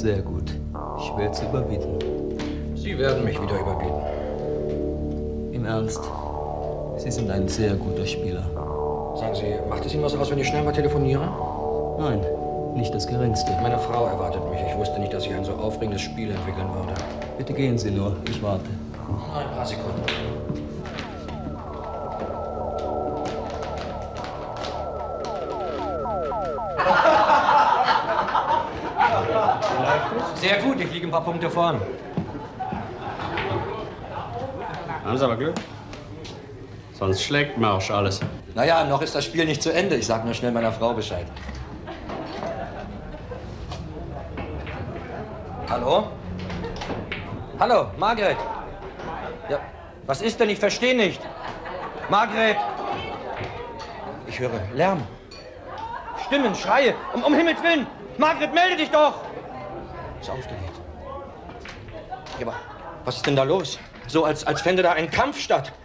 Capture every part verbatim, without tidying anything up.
Sehr gut. Ich werde Sie überbieten. Sie werden mich wieder überbieten. Im Ernst? Sie sind ein sehr guter Spieler. Sagen Sie, macht es Ihnen was aus, wenn ich schnell mal telefoniere? Nein, nicht das Geringste. Meine Frau erwartet mich. Ich wusste nicht, dass ich ein so aufregendes Spiel entwickeln würde. Bitte gehen Sie nur. Ich warte. Ein paar Sekunden. Sehr gut, ich liege ein paar Punkte vorn. Haben Sie aber Glück. Sonst schlägt Marsch alles. Naja, noch ist das Spiel nicht zu Ende. Ich sag nur schnell meiner Frau Bescheid. Hallo? Hallo, Margret. Ja, was ist denn? Ich verstehe nicht. Margret. Ich höre Lärm. Stimmen, Schreie. Um, um Himmels Willen. Margret, melde dich doch. Ist aufgelegt. Ja, aber was ist denn da los? So, als, als fände da ein Kampf statt.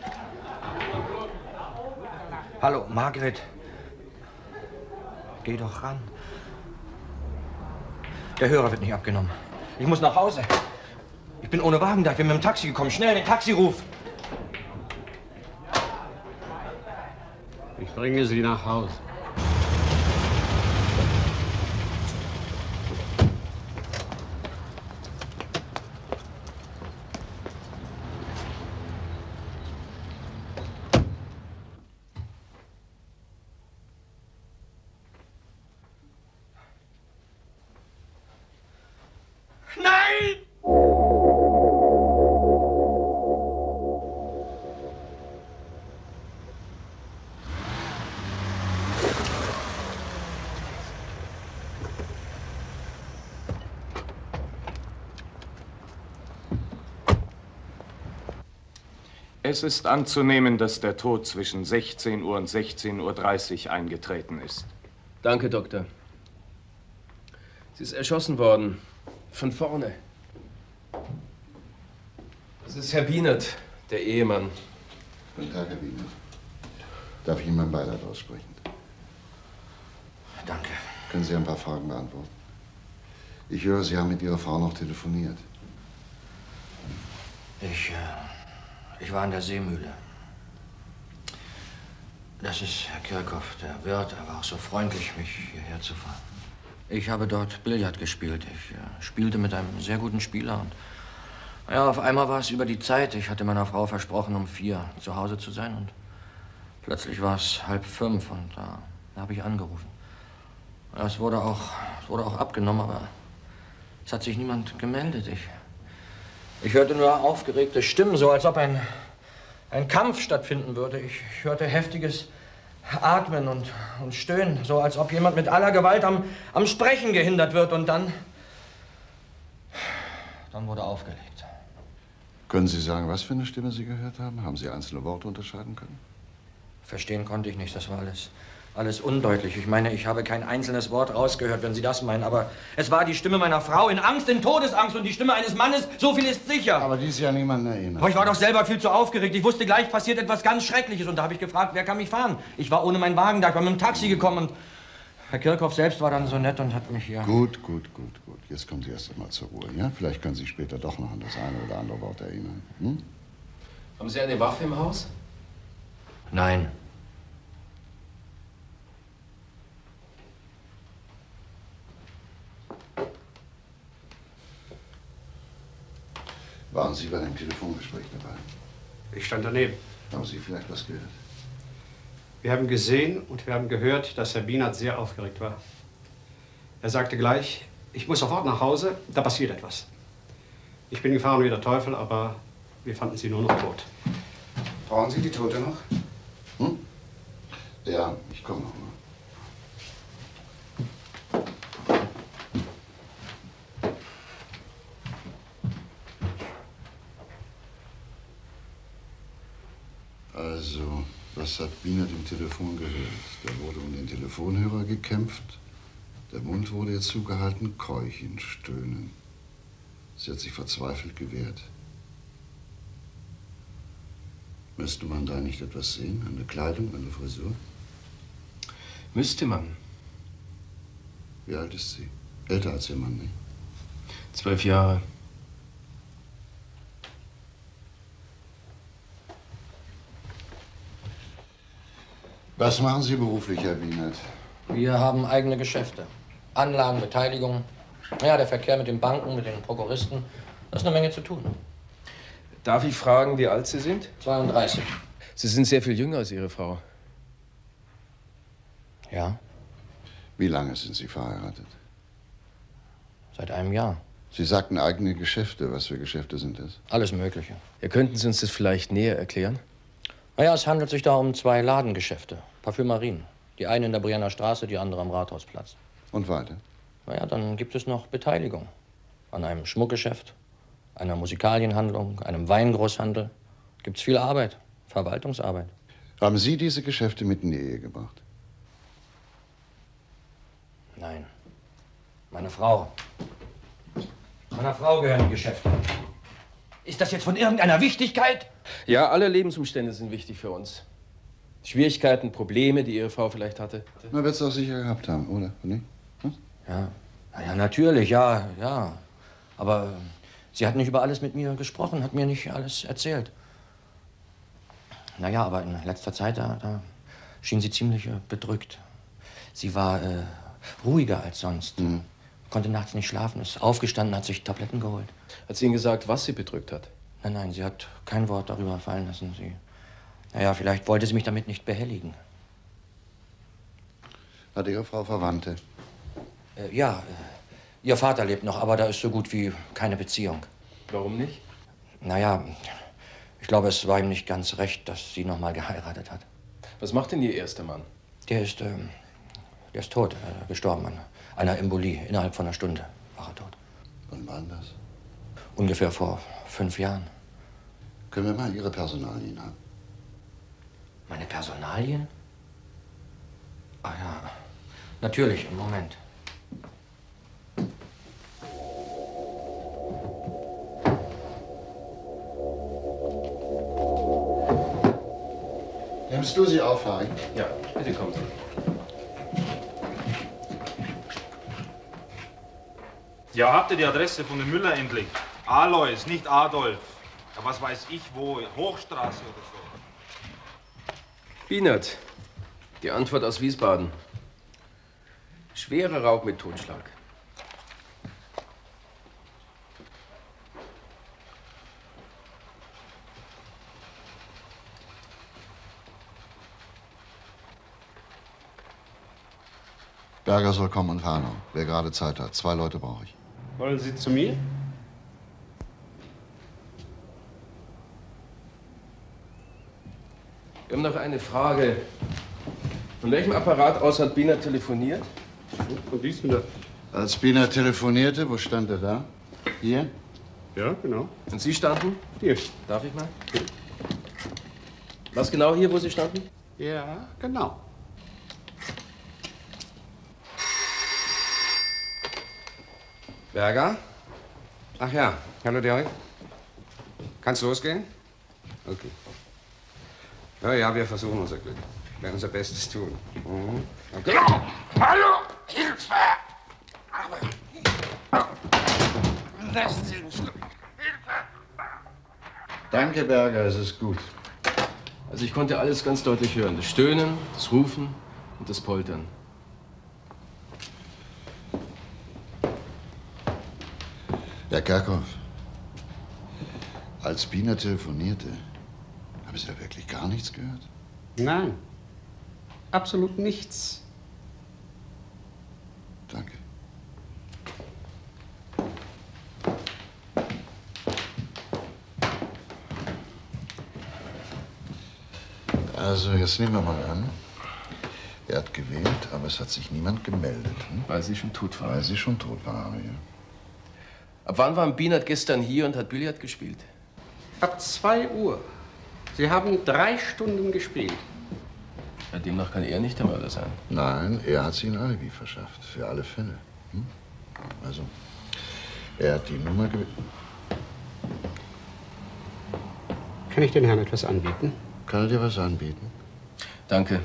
Hallo, Margret. Geh doch ran. Der Hörer wird nicht abgenommen. Ich muss nach Hause. Ich bin ohne Wagen da. Ich bin mit dem Taxi gekommen. Schnell, den Taxiruf. Ich bringe Sie nach Hause. Nein! Es ist anzunehmen, dass der Tod zwischen sechzehn Uhr und sechzehn Uhr dreißig eingetreten ist. Danke, Doktor. Sie ist erschossen worden. Von vorne. Das ist Herr Bienert, der Ehemann. Guten Tag, Herr Bienert. Darf ich Ihnen mein Beileid aussprechen? Danke. Können Sie ein paar Fragen beantworten? Ich höre, Sie haben mit Ihrer Frau noch telefoniert. Ich, äh, ich war in der Seemühle. Das ist Herr Kirchhoff, der Wirt. Er war auch so freundlich, mich hierher zu fahren. Ich habe dort Billard gespielt. Ich äh, spielte mit einem sehr guten Spieler. Und ja, auf einmal war es über die Zeit. Ich hatte meiner Frau versprochen, um vier zu Hause zu sein. Und plötzlich war es halb fünf. Und da, da habe ich angerufen. Ja, es wurde auch, es wurde auch abgenommen, aber es hat sich niemand gemeldet. Ich, ich hörte nur aufgeregte Stimmen, so als ob ein, ein Kampf stattfinden würde. Ich, ich hörte heftiges Atmen und, und Stöhnen, so als ob jemand mit aller Gewalt am, am Sprechen gehindert wird. Und dann, dann wurde aufgelegt. Können Sie sagen, was für eine Stimme Sie gehört haben? Haben Sie einzelne Worte unterscheiden können? Verstehen konnte ich nicht, das war alles, alles undeutlich. Ich meine, ich habe kein einzelnes Wort rausgehört, wenn Sie das meinen, aber es war die Stimme meiner Frau in Angst, in Todesangst und die Stimme eines Mannes, so viel ist sicher. Aber die ist ja niemanden erinnert. Aber ich war doch selber viel zu aufgeregt. Ich wusste gleich, passiert etwas ganz Schreckliches und da habe ich gefragt, wer kann mich fahren? Ich war ohne meinen Wagen da, ich war mit dem Taxi gekommen und Herr Kirchhoff selbst war dann so nett und hat mich hier... Gut, gut, gut, gut. Jetzt kommen Sie erst einmal zur Ruhe, ja? Vielleicht können Sie sich später doch noch an das eine oder andere Wort erinnern. Hm? Haben Sie eine Waffe im Haus? Nein. Waren Sie bei dem Telefongespräch dabei? Ich stand daneben. Haben Sie vielleicht was gehört? Wir haben gesehen und wir haben gehört, dass Herr Bienert sehr aufgeregt war. Er sagte gleich, ich muss sofort nach Hause, da passiert etwas. Ich bin gefahren wie der Teufel, aber wir fanden sie nur noch tot. Brauchen Sie die Tote noch? Hm? Ja, ich komme noch mal. Also, was hat Bienert im Telefon gehört? Da wurde um den Telefonhörer gekämpft. Der Mund wurde ihr zugehalten, keuchen, stöhnen. Sie hat sich verzweifelt gewehrt. Müsste man da nicht etwas sehen? Eine Kleidung, eine Frisur? Müsste man. Wie alt ist sie? Älter als ihr Mann, nicht? Zwölf Jahre. Was machen Sie beruflich, Herr Wienert? Wir haben eigene Geschäfte. Anlagen, Beteiligungen. Ja, der Verkehr mit den Banken, mit den Prokuristen. Das ist eine Menge zu tun. Darf ich fragen, wie alt Sie sind? zweiunddreißig. Sie sind sehr viel jünger als Ihre Frau. Ja, Wie lange sind Sie verheiratet? seit einem Jahr. Sie sagten eigene Geschäfte. Was für Geschäfte sind das? Alles Mögliche. Ja, könnten Sie uns das vielleicht näher erklären? Naja, es handelt sich da um zwei Ladengeschäfte. Parfümerien. Die eine in der Brienner Straße, die andere am Rathausplatz. Und weiter? Naja, dann gibt es noch Beteiligung. An einem Schmuckgeschäft, einer Musikalienhandlung, einem Weingroßhandel. Gibt's viel Arbeit, Verwaltungsarbeit. Haben Sie diese Geschäfte mit in die Ehe gebracht? Nein. Meine Frau. Meiner Frau gehören die Geschäfte. Ist das jetzt von irgendeiner Wichtigkeit? Ja, alle Lebensumstände sind wichtig für uns. Schwierigkeiten, Probleme, die Ihre Frau vielleicht hatte. Man wird es doch sicher gehabt haben, oder? Nicht? Hm? Ja, na ja, natürlich, ja, ja. Aber äh, sie hat nicht über alles mit mir gesprochen, hat mir nicht alles erzählt. Naja, aber in letzter Zeit, da, da schien sie ziemlich äh, bedrückt. Sie war äh, ruhiger als sonst. Mhm. Konnte nachts nicht schlafen, ist aufgestanden, hat sich Tabletten geholt. Hat sie Ihnen gesagt, was sie bedrückt hat? Nein, nein, sie hat kein Wort darüber fallen lassen. Sie, naja, vielleicht wollte sie mich damit nicht behelligen. Hat Ihre Frau Verwandte? Äh, ja, äh, ihr Vater lebt noch, aber da ist so gut wie keine Beziehung. Warum nicht? Naja, ich glaube, es war ihm nicht ganz recht, dass sie noch mal geheiratet hat. Was macht denn Ihr erster Mann? Der ist, ähm, der ist tot, äh, gestorben an einer Embolie. Innerhalb von einer Stunde war er tot. Wann war denn das? Ungefähr vor fünf Jahren. Können wir mal Ihre Personalien haben? Meine Personalien? Ah ja, natürlich, im Moment. Nimmst du sie auf, Harry? Ja, bitte kommen Sie. Ja, habt ihr die Adresse von dem Müller endlich? Alois, nicht Adolf. Ja, was weiß ich wo, Hochstraße oder so. Bienert, die Antwort aus Wiesbaden. Schwerer Raub mit Totschlag. Berger soll kommen und Hanau. Wer gerade Zeit hat. Zwei Leute brauche ich. Wollen Sie zu mir? Wir haben noch eine Frage. Von welchem Apparat aus hat Bienert telefoniert? Von diesem da. Als Biener telefonierte, wo stand er da? Hier? Ja, genau. Und Sie standen? Hier. Darf ich mal? Was genau hier, wo Sie standen? Ja, genau. Berger? Ach ja, hallo Derek. Kann's losgehen? Okay. Ja, ja, wir versuchen unser Glück. Wir werden unser Bestes tun. Mhm. Okay. Hallo, Hilfe! Aber lassen Sie mich los. Danke, Berger, es ist gut. Also ich konnte alles ganz deutlich hören. Das Stöhnen, das Rufen und das Poltern. Herr Kerkhoff, als Biener telefonierte, haben Sie da wirklich gar nichts gehört? Nein. Absolut nichts. Danke. Also, jetzt nehmen wir mal an, er hat gewählt, aber es hat sich niemand gemeldet. Hm? Weil sie schon tot war. Weil sie schon tot war, ja. Ab wann war Bienert gestern hier und hat Billard gespielt? Ab zwei Uhr. Sie haben drei Stunden gespielt. Ja, demnach kann er nicht der Mörder sein. Nein, er hat sie ein Alibi verschafft, für alle Fälle. Hm? Also, er hat die Nummer gewählt. Kann ich den Herrn etwas anbieten? Kann er dir was anbieten? Danke.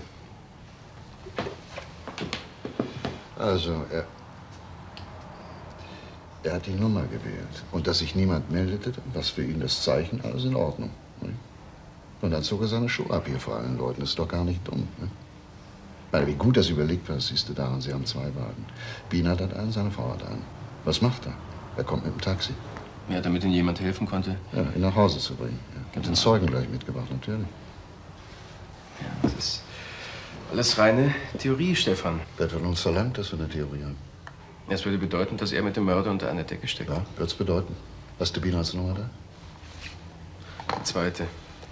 Also, er, Er hat die Nummer gewählt. Und dass sich niemand meldete, was für ihn das Zeichen, alles in Ordnung. Nicht? Und dann zog er seine Schuhe ab hier vor allen Leuten. Ist doch gar nicht dumm. Nicht? Weil wie gut das überlegt war, siehst du daran, sie haben zwei Wagen. Bienert hat einen, seine Frau hat einen. Was macht er? Er kommt mit dem Taxi. Ja, damit Ihnen jemand helfen konnte? Ja, ihn nach Hause zu bringen. Ja. Und den Zeugen gleich mitgebracht, natürlich. Ja, das ist alles reine Theorie, Stefan. Wer von uns verlangt, dass wir eine Theorie haben? Das würde bedeuten, dass er mit dem Mörder unter einer Decke steckt. Ja, wird's bedeuten. Hast du Bienerts Nummer da? Die zweite.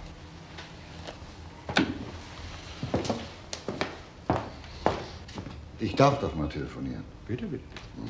Ich darf doch mal telefonieren. Bitte, bitte.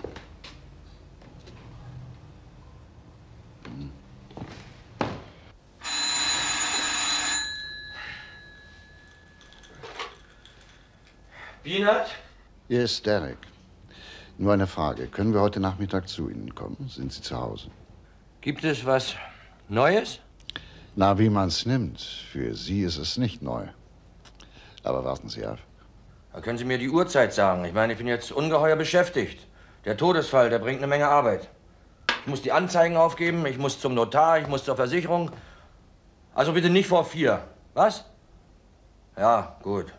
Bienert? Hier ist Derek. Nur eine Frage. Können wir heute Nachmittag zu Ihnen kommen? Sind Sie zu Hause? Gibt es was Neues? Na, wie man's nimmt. Für Sie ist es nicht neu. Aber warten Sie ab. Da können Sie mir die Uhrzeit sagen. Ich meine, ich bin jetzt ungeheuer beschäftigt. Der Todesfall, der bringt eine Menge Arbeit. Ich muss die Anzeigen aufgeben, ich muss zum Notar, ich muss zur Versicherung. Also bitte nicht vor vier. Was? Ja, gut.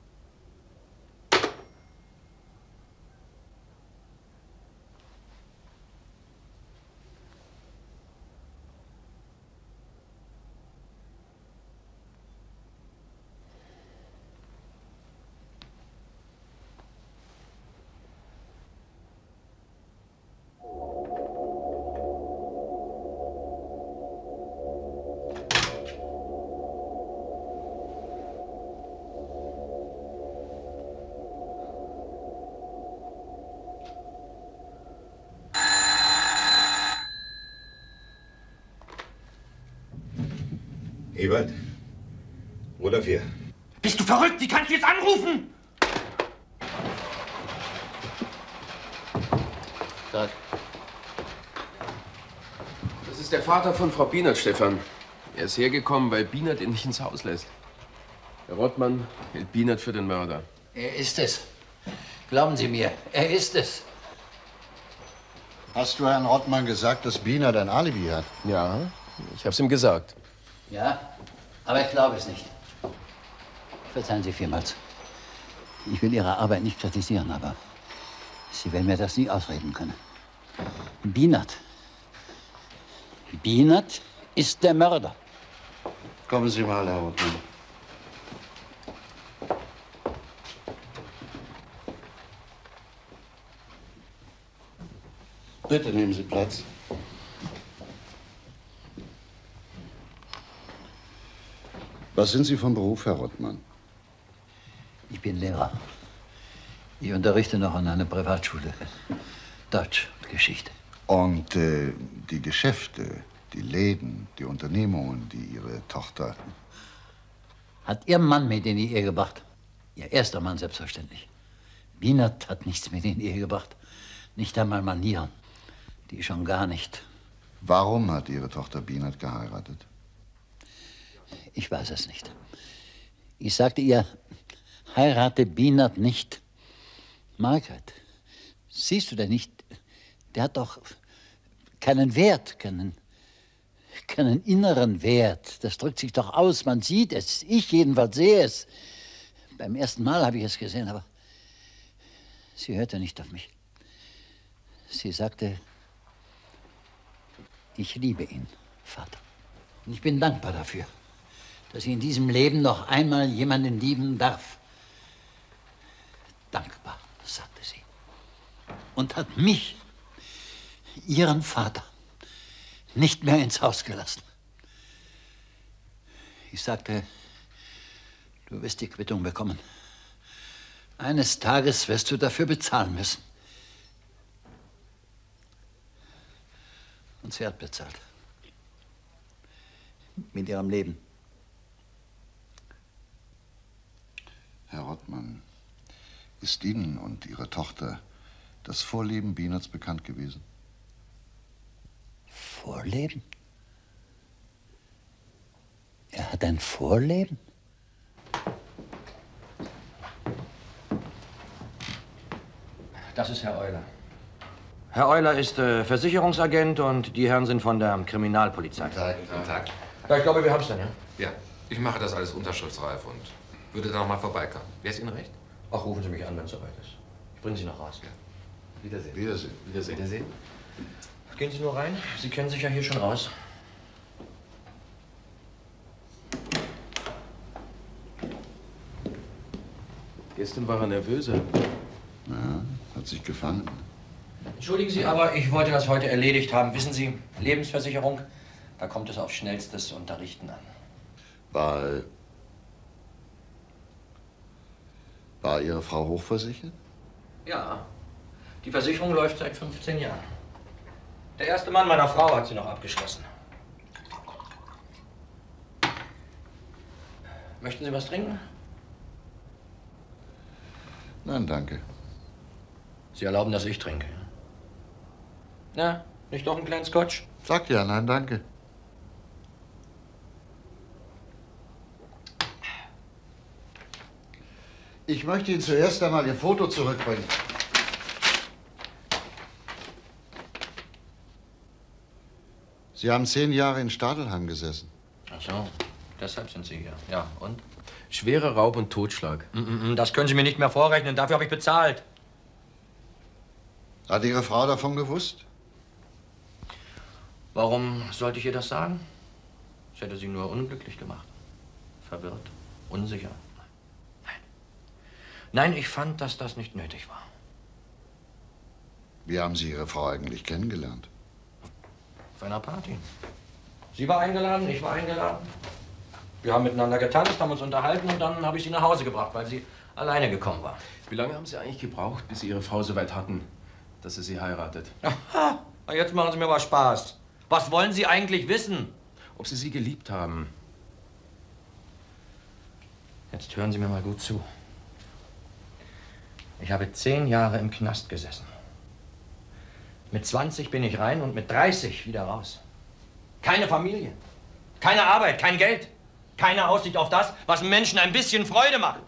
Ebert? Oder wir? Bist du verrückt? Wie kannst du jetzt anrufen? Da. Das ist der Vater von Frau Bienert, Stefan. Er ist hergekommen, weil Bienert ihn nicht ins Haus lässt. Herr Rottmann hält Bienert für den Mörder. Er ist es. Glauben Sie mir, er ist es. Hast du Herrn Rottmann gesagt, dass Bienert ein Alibi hat? Ja, ich hab's ihm gesagt. Ja, aber ich glaube es nicht. Verzeihen Sie vielmals. Ich will Ihre Arbeit nicht kritisieren, aber Sie werden mir das nie ausreden können. Bienert. Bienert ist der Mörder. Kommen Sie mal, Herr Rottmann. Bitte nehmen Sie Platz. Was sind Sie vom Beruf, Herr Rottmann? Ich bin Lehrer. Ich unterrichte noch an einer Privatschule. Deutsch und Geschichte. Und äh, die Geschäfte, die Läden, die Unternehmungen, die Ihre Tochter... Hat Ihr Mann mit in die Ehe gebracht? Ihr erster Mann selbstverständlich. Bienert hat nichts mit in die Ehe gebracht. Nicht einmal Manieren. Die schon gar nicht. Warum hat Ihre Tochter Bienert geheiratet? Ich weiß es nicht. Ich sagte ihr, heirate Bienert nicht. Margaret, siehst du denn nicht, der hat doch keinen Wert, keinen, keinen inneren Wert. Das drückt sich doch aus, man sieht es. Ich jedenfalls sehe es. Beim ersten Mal habe ich es gesehen, aber sie hörte nicht auf mich. Sie sagte, ich liebe ihn, Vater. Und ich bin dankbar dafür, dass ich in diesem Leben noch einmal jemanden lieben darf. Dankbar, sagte sie. Und hat mich, ihren Vater, nicht mehr ins Haus gelassen. Ich sagte, du wirst die Quittung bekommen. Eines Tages wirst du dafür bezahlen müssen. Und sie hat bezahlt. Mit ihrem Leben. Herr Rottmann, ist Ihnen und Ihrer Tochter das Vorleben Bienerts bekannt gewesen? Vorleben? Er hat ein Vorleben? Das ist Herr Euler. Herr Euler ist äh, Versicherungsagent und die Herren sind von der Kriminalpolizei. Guten Tag. Guten Tag. Ja, ich glaube, wir haben es dann, ja? Ja, ich mache das alles unterschriftsreif und würde dann noch mal vorbeikommen. Wäre es Ihnen recht? Ach, rufen Sie mich an, wenn es soweit ist. Ich bringe Sie noch raus. Ja. Wiedersehen. Wiedersehen. Wiedersehen. Wiedersehen. Gehen Sie nur rein. Sie kennen sich ja hier schon aus. Gestern war er nervöser. Ja, hat sich gefangen. Entschuldigen Sie, aber ich wollte das heute erledigt haben. Wissen Sie, Lebensversicherung, da kommt es auf schnellstes Unterrichten an. War, war Ihre Frau hochversichert? Ja, die Versicherung läuft seit fünfzehn Jahren. Der erste Mann meiner Frau hat sie noch abgeschlossen. Möchten Sie was trinken? Nein, danke. Sie erlauben, dass ich trinke. Na, nicht doch einen kleinen Scotch? Sag ja, nein, danke. Ich möchte Ihnen zuerst einmal Ihr Foto zurückbringen. Sie haben zehn Jahre in Stadelheim gesessen. Ach so, deshalb sind Sie hier. Ja, und? Schwerer Raub und Totschlag. Mm-mm, das können Sie mir nicht mehr vorrechnen. Dafür habe ich bezahlt. Hat Ihre Frau davon gewusst? Warum sollte ich ihr das sagen? Ich hätte sie nur unglücklich gemacht. Verwirrt, unsicher. Nein. Nein, ich fand, dass das nicht nötig war. Wie haben Sie Ihre Frau eigentlich kennengelernt? Auf einer Party. Sie war eingeladen, ich war eingeladen. Wir haben miteinander getanzt, haben uns unterhalten und dann habe ich sie nach Hause gebracht, weil sie alleine gekommen war. Wie lange haben Sie eigentlich gebraucht, bis Sie Ihre Frau so weit hatten, dass sie Sie heiratet? Aha, jetzt machen Sie mir aber Spaß. Was wollen Sie eigentlich wissen? Ob Sie sie geliebt haben. Jetzt hören Sie mir mal gut zu. Ich habe zehn Jahre im Knast gesessen. Mit zwanzig bin ich rein und mit dreißig wieder raus. Keine Familie, keine Arbeit, kein Geld, keine Aussicht auf das, was Menschen ein bisschen Freude macht.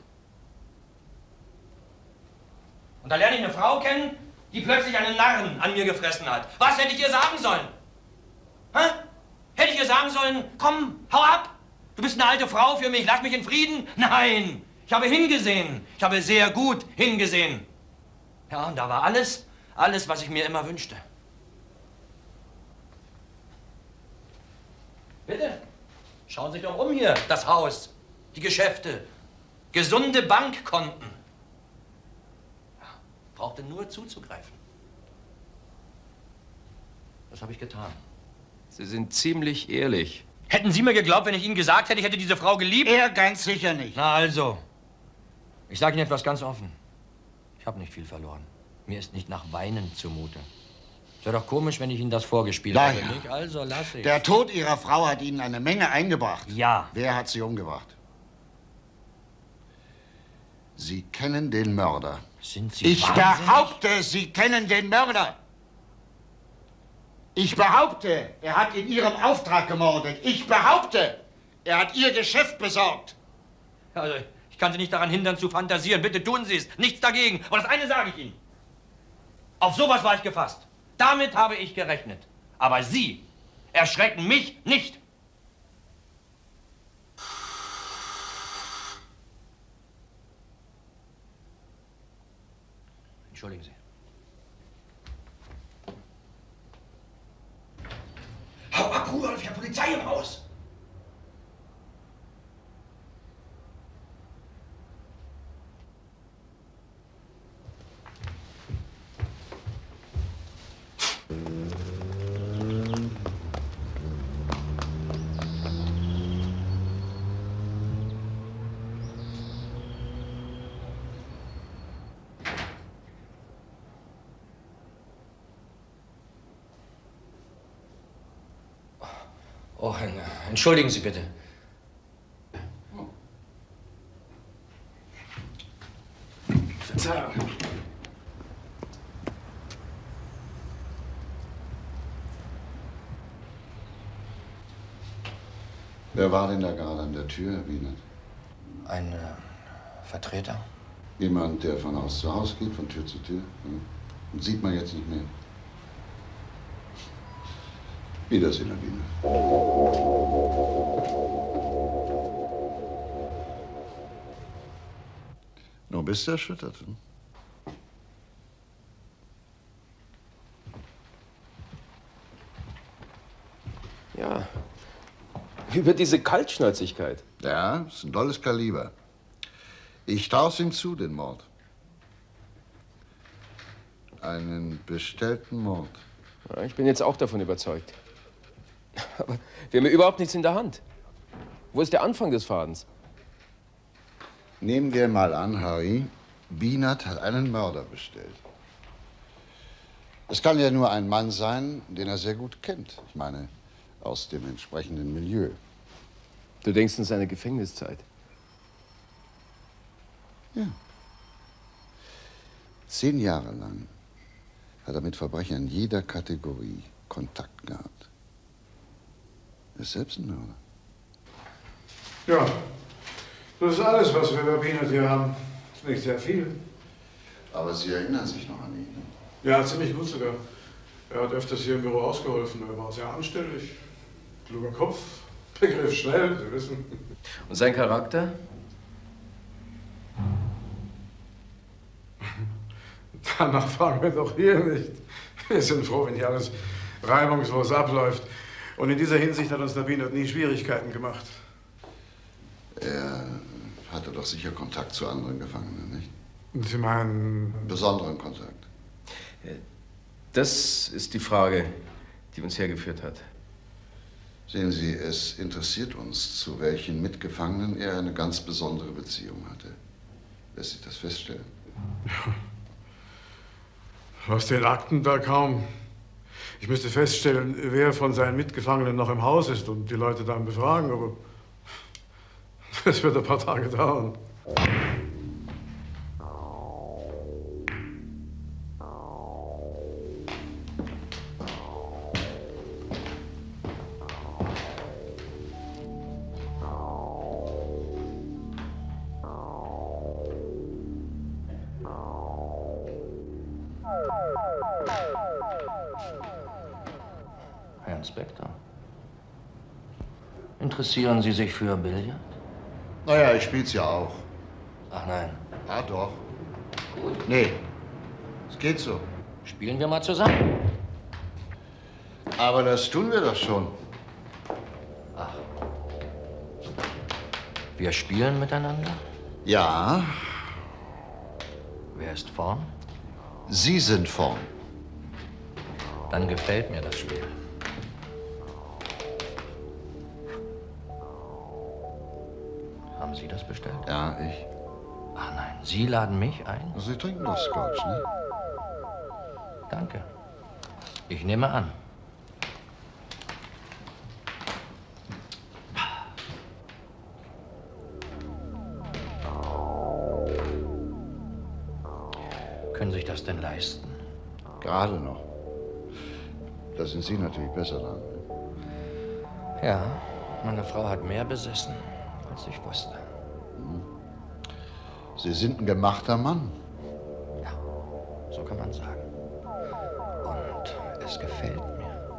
Und da lerne ich eine Frau kennen, die plötzlich einen Narren an mir gefressen hat. Was hätte ich ihr sagen sollen? Hä? Hätte ich ihr sagen sollen, komm, hau ab! Du bist eine alte Frau für mich, lass mich in Frieden? Nein, ich habe hingesehen. Ich habe sehr gut hingesehen. Ja, und da war alles, alles, was ich mir immer wünschte. Bitte, schauen Sie sich doch um hier, das Haus, die Geschäfte, gesunde Bankkonten. Ja, brauchte nur zuzugreifen. Das habe ich getan. Sie sind ziemlich ehrlich. Hätten Sie mir geglaubt, wenn ich Ihnen gesagt hätte, ich hätte diese Frau geliebt? Er ganz sicher nicht. Na also, ich sage Ihnen etwas ganz offen. Ich habe nicht viel verloren. Mir ist nicht nach Weinen zumute. Es wäre doch komisch, wenn ich Ihnen das vorgespielt Na hätte, ja. nicht? Also lass ich. Der Tod Ihrer Frau hat Ihnen eine Menge eingebracht. Ja. Wer hat sie umgebracht? Sie kennen den Mörder. Sind Sie Ich wahnsinnig? behaupte, Sie kennen den Mörder. Ich behaupte, er hat in Ihrem Auftrag gemordet. Ich behaupte, er hat Ihr Geschäft besorgt. Also, ich kann Sie nicht daran hindern, zu fantasieren. Bitte tun Sie es. Nichts dagegen. Aber das eine sage ich Ihnen. Auf sowas war ich gefasst. Damit habe ich gerechnet. Aber Sie erschrecken mich nicht. Entschuldigen Sie. Hau ab, Rudolf, ich habe Polizei im Haus. Oh, entschuldigen Sie bitte. Verzeihung. Wer war denn da gerade an der Tür, Herr Wienert? Ein äh, Vertreter? Jemand, der von Haus zu Haus geht, von Tür zu Tür. Hm. Und sieht man jetzt nicht mehr. Wiedersehen, Herr Bienert. Nun bist du erschüttert. Hm? Ja, über diese Kaltschnäuzigkeit. Ja, ist ein tolles Kaliber. Ich traue ihm zu, den Mord. Einen bestellten Mord. Ja, ich bin jetzt auch davon überzeugt. Aber wir haben ja überhaupt nichts in der Hand. Wo ist der Anfang des Fadens? Nehmen wir mal an, Harry, Bienert hat einen Mörder bestellt. Es kann ja nur ein Mann sein, den er sehr gut kennt. Ich meine, aus dem entsprechenden Milieu. Du denkst an seine Gefängniszeit? Ja. Zehn Jahre lang hat er mit Verbrechern jeder Kategorie Kontakt gehabt. Er ist selbst ein Mörder. Ja, das ist alles, was wir über Bienert hier haben. Ist nicht sehr viel. Aber Sie erinnern sich noch an ihn? Ja, ziemlich gut sogar. Er hat öfters hier im Büro ausgeholfen. Er war sehr anständig, kluger Kopf, begriff schnell, Sie wissen. Und sein Charakter? Danach fragen wir doch hier nicht. Wir sind froh, wenn hier alles reibungslos abläuft. Und in dieser Hinsicht hat uns der Bienert nie Schwierigkeiten gemacht. Er hatte doch sicher Kontakt zu anderen Gefangenen, nicht? Sie meinen... Besonderen Kontakt. Das ist die Frage, die uns hergeführt hat. Sehen Sie, es interessiert uns, zu welchen Mitgefangenen er eine ganz besondere Beziehung hatte. Lässt sich das feststellen? Ja. Aus den Akten da kaum. Ich müsste feststellen, wer von seinen Mitgefangenen noch im Haus ist und die Leute dann befragen, aber das wird ein paar Tage dauern. Herr Inspektor, interessieren Sie sich für Billard? Naja, ich spiel's ja auch. Ach nein. Ja, doch. Gut. Nee, es geht so. Spielen wir mal zusammen. Aber das tun wir doch schon. Ach. Wir spielen miteinander? Ja. Wer ist vorn? Sie sind vorn. Dann gefällt mir das Spiel. Haben Sie das bestellt? Ja, ich. Ach nein, Sie laden mich ein? Sie trinken doch Scotch, ne? Danke. Ich nehme an. Können Sie sich das denn leisten? Gerade noch. Da sind Sie natürlich besser dran. Ja, meine Frau hat mehr besessen, als ich wusste. Sie sind ein gemachter Mann. Ja, so kann man sagen. Und es gefällt mir.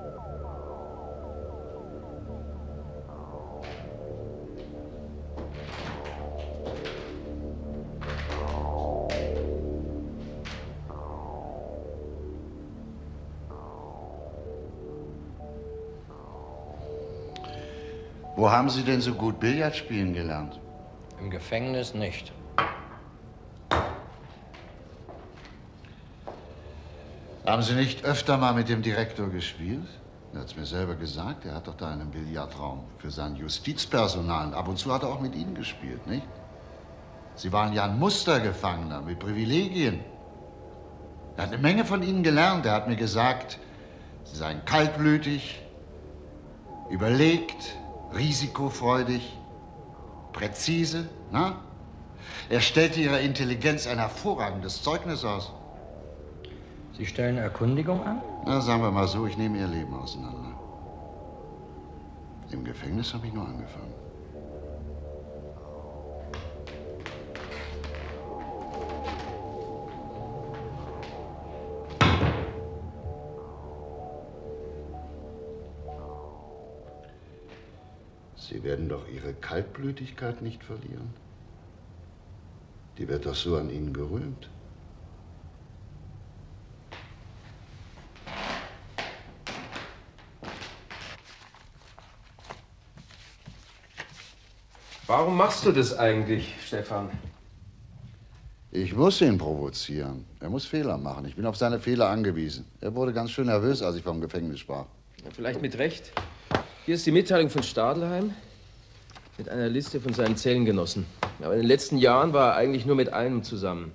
Wo haben Sie denn so gut Billard spielen gelernt? Im Gefängnis nicht. Haben Sie nicht öfter mal mit dem Direktor gespielt? Er hat es mir selber gesagt, er hat doch da einen Billardraum für sein Justizpersonal. Und ab und zu hat er auch mit Ihnen gespielt, nicht? Sie waren ja ein Mustergefangener mit Privilegien. Er hat eine Menge von Ihnen gelernt. Er hat mir gesagt, Sie seien kaltblütig, überlegt, risikofreudig, präzise. Na? Er stellte Ihrer Intelligenz ein hervorragendes Zeugnis aus. Sie stellen Erkundigung an? Na, sagen wir mal so, ich nehme Ihr Leben auseinander. Im Gefängnis habe ich nur angefangen. Sie werden doch Ihre Kaltblütigkeit nicht verlieren. Die wird doch so an Ihnen gerühmt. Warum machst du das eigentlich, Stefan? Ich muss ihn provozieren. Er muss Fehler machen. Ich bin auf seine Fehler angewiesen. Er wurde ganz schön nervös, als ich vom Gefängnis sprach. Ja, vielleicht mit Recht. Hier ist die Mitteilung von Stadelheim mit einer Liste von seinen Zellengenossen. Aber in den letzten Jahren war er eigentlich nur mit einem zusammen.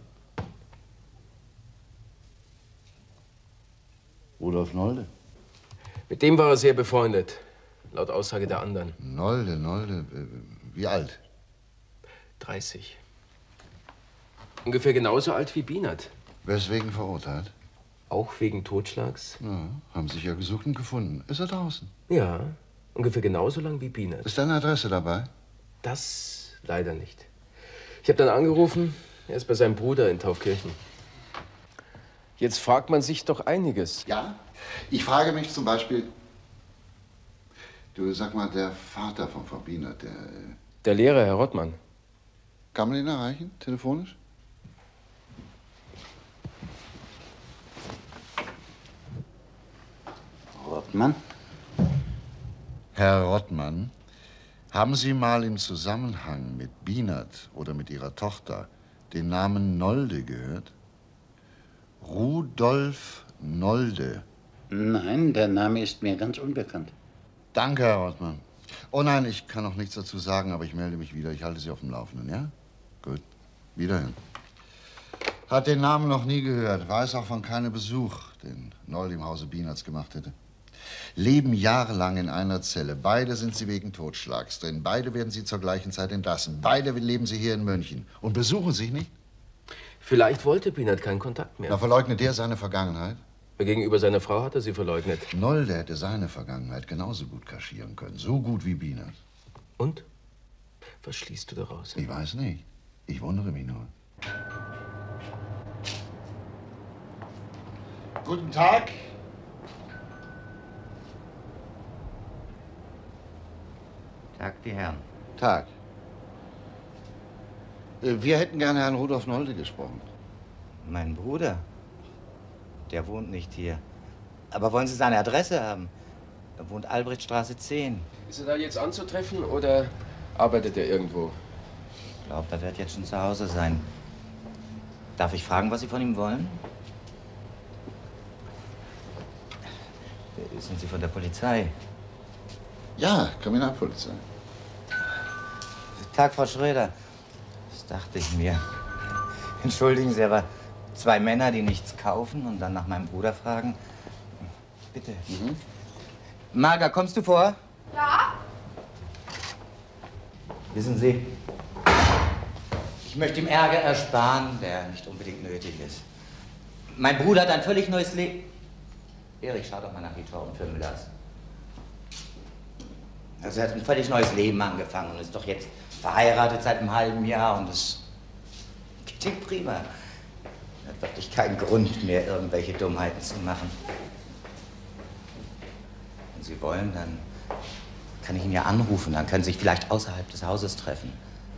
Rudolf Nolde? Mit dem war er sehr befreundet, laut Aussage der anderen. Nolde, Nolde. Wie alt? dreißig. Ungefähr genauso alt wie Bienert. Weswegen verurteilt? Auch wegen Totschlags? Ja, haben sich ja gesucht und gefunden. Ist er draußen? Ja, ungefähr genauso lang wie Bienert. Ist deine Adresse dabei? Das leider nicht. Ich habe dann angerufen, er ist bei seinem Bruder in Taufkirchen. Jetzt fragt man sich doch einiges. Ja, ich frage mich zum Beispiel, du sag mal, der Vater von Frau Bienert, der... Der Lehrer, Herr Rottmann. Kann man ihn erreichen, telefonisch? Rottmann? Herr Rottmann, haben Sie mal im Zusammenhang mit Bienert oder mit Ihrer Tochter den Namen Nolde gehört? Rudolf Nolde. Nein, der Name ist mir ganz unbekannt. Danke, Herr Rottmann. Oh nein, ich kann noch nichts dazu sagen, aber ich melde mich wieder. Ich halte Sie auf dem Laufenden, ja? Gut. Wiederhin. Hat den Namen noch nie gehört, weiß auch von keinem Besuch, den Nolde im Hause Bienerts gemacht hätte. Leben jahrelang in einer Zelle. Beide sind sie wegen Totschlags drin. Beide werden sie zur gleichen Zeit entlassen. Beide leben sie hier in München und besuchen sich nicht. Vielleicht wollte Bienert keinen Kontakt mehr. Da verleugnet er seine Vergangenheit. Gegenüber seiner Frau hat er sie verleugnet. Nolde hätte seine Vergangenheit genauso gut kaschieren können. So gut wie Bienert. Und? Was schließt du daraus? Ich weiß nicht. Ich wundere mich nur. Guten Tag. Tag, die Herren. Tag. Wir hätten gerne Herrn Rudolf Nolde gesprochen. Mein Bruder? Der wohnt nicht hier. Aber wollen Sie seine Adresse haben? Er wohnt Albrechtstraße zehn. Ist er da jetzt anzutreffen oder arbeitet er irgendwo? Ich glaube, er wird jetzt schon zu Hause sein. Darf ich fragen, was Sie von ihm wollen? Sind Sie von der Polizei? Ja, Kriminalpolizei. Tag, Frau Schröder. Das dachte ich mir. Entschuldigen Sie, aber zwei Männer, die nichts kaufen und dann nach meinem Bruder fragen. Bitte. Mhm. Marga, kommst du vor? Ja? Wissen Sie, ich möchte ihm Ärger ersparen, der nicht unbedingt nötig ist. Mein Bruder hat ein völlig neues Leben. Erich, schau doch mal nach die Torben für Müllers. Also er hat ein völlig neues Leben angefangen und ist doch jetzt verheiratet seit einem halben Jahr und das geht ihm prima. Er hat wirklich keinen Grund mehr, irgendwelche Dummheiten zu machen. Wenn Sie wollen, dann kann ich ihn ja anrufen, dann können Sie sich vielleicht außerhalb des Hauses treffen.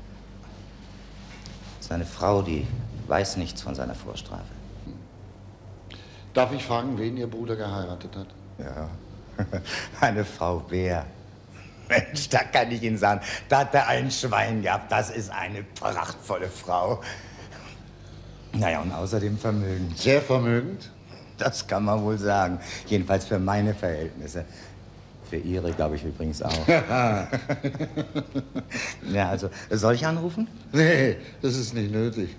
Seine Frau, die weiß nichts von seiner Vorstrafe. Darf ich fragen, wen Ihr Bruder geheiratet hat? Ja, eine Frau Bär. Mensch, da kann ich Ihnen sagen, da hat er ein Schwein gehabt. Das ist eine prachtvolle Frau. Naja, und außerdem vermögend. Sehr vermögend? Das kann man wohl sagen. Jedenfalls für meine Verhältnisse. Für Ihre, glaube ich, übrigens auch. Ja, also, soll ich anrufen? Nee, das ist nicht nötig.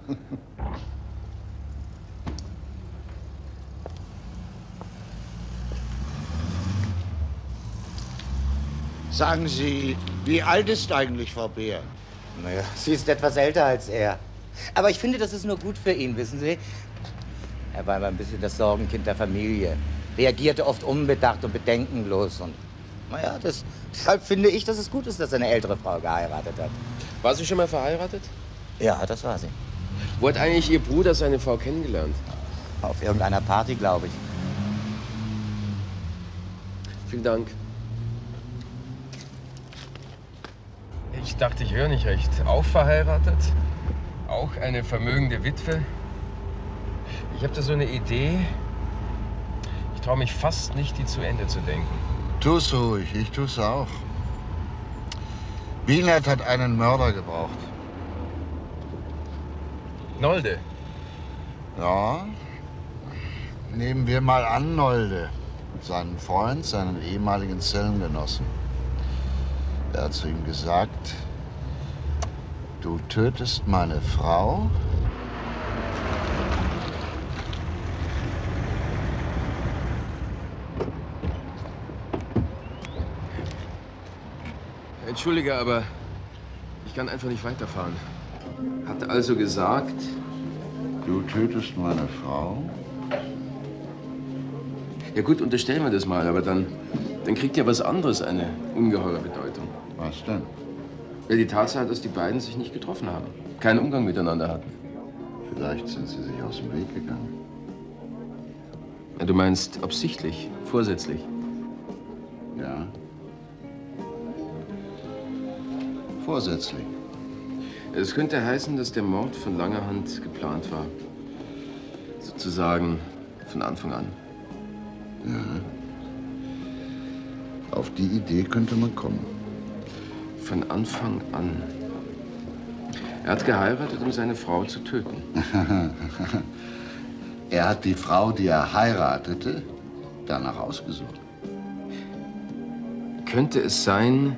Sagen Sie, wie alt ist eigentlich Frau Beer? Naja, sie ist etwas älter als er. Aber ich finde, das ist nur gut für ihn, wissen Sie? Er war immer ein bisschen das Sorgenkind der Familie. Reagierte oft unbedacht und bedenkenlos. Und naja, das, deshalb finde ich, dass es gut ist, dass er eine ältere Frau geheiratet hat. War sie schon mal verheiratet? Ja, das war sie. Wo hat eigentlich Ihr Bruder seine Frau kennengelernt? Auf irgendeiner Party, glaube ich. Vielen Dank. Ich dachte, ich höre nicht recht. Auch verheiratet? Auch eine vermögende Witwe? Ich habe da so eine Idee. Ich traue mich fast nicht, die zu Ende zu denken. Tu's ruhig, ich tu's auch. Bienert hat einen Mörder gebraucht. Nolde? Ja. Nehmen wir mal an, Nolde. Seinen Freund, seinen ehemaligen Zellengenossen. Er hat zu ihm gesagt, du tötest meine Frau. Entschuldige, aber ich kann einfach nicht weiterfahren. Hat also gesagt, du tötest meine Frau? Ja gut, unterstellen wir das mal, aber dann, dann kriegt ja was anderes eine ungeheure Bedeutung. Was denn? Ja, die Tatsache, dass die beiden sich nicht getroffen haben, keinen Umgang miteinander hatten. Vielleicht sind sie sich aus dem Weg gegangen. Ja, du meinst absichtlich, vorsätzlich? Ja. Vorsätzlich. Es könnte heißen, dass der Mord von langer Hand geplant war. Sozusagen von Anfang an. Ja. Auf die Idee könnte man kommen. Von Anfang an. Er hat geheiratet, um seine Frau zu töten. Er hat die Frau, die er heiratete, danach ausgesucht. Könnte es sein...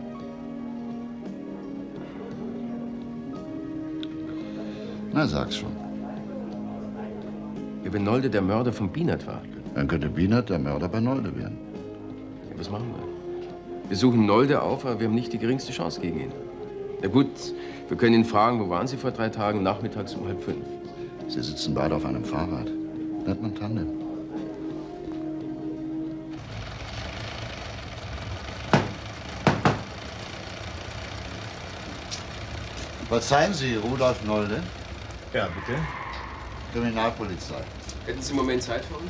Na, sag's schon. Ja, wenn Nolde der Mörder von Bienert war. Dann könnte Bienert der Mörder bei Nolde werden. Ja, was machen wir? Wir suchen Nolde auf, aber wir haben nicht die geringste Chance gegen ihn. Na gut, wir können ihn fragen, wo waren Sie vor drei Tagen, nachmittags um halb fünf. Sie sitzen beide auf einem Fahrrad. Nennt man Tandem. Verzeihen Sie, Rudolf Nolde? Ja, bitte. Kriminalpolizei. Hätten Sie einen Moment Zeit für uns?